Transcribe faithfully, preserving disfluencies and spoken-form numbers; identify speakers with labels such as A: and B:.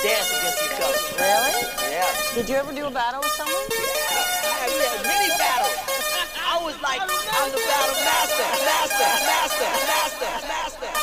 A: dance against each other.
B: Really?
A: Yeah.
B: Did you ever do a battle with someone?
A: Yeah, we had many battles. I was like, I'm the battle master, master, master, master, master, master.